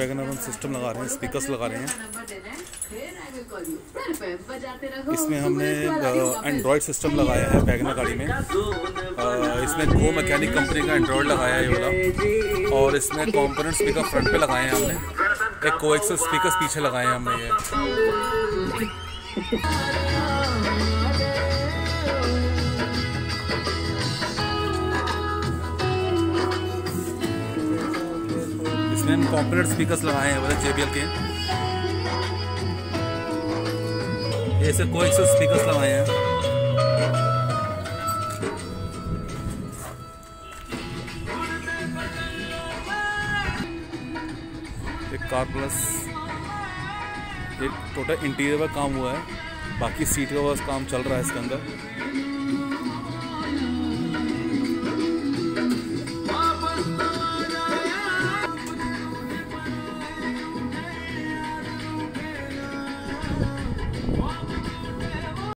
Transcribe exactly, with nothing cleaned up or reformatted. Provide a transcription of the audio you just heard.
Wagon are हम system लगा रहे हैं, स्पीकर्स लगा रहे हैं। इसमें हमने एंड्रॉयड सिस्टम लगाया है वैगन आर गाड़ी में। इसमें गो मैकेनिक कंपनी का एंड्रॉयड लगाया है ये वाला, और इसमें कंपोनेंट स्पीकर फ्रंट पे लगाए हैं हमने, एक कोएक्सियल स्पीकर्स पीछे लगाए हैं हमने ये। इसमें हम कंपोनेंट स्पीकर्स लगाए हैं वाले जेबीएल के, ऐसे कोएक्सियल स्पीकर्स लगाए हैं। एक कार प्लस एक टोटल इंटीरियर का काम हुआ है, बाकी सीट का बस काम चल रहा है इसके अंदर।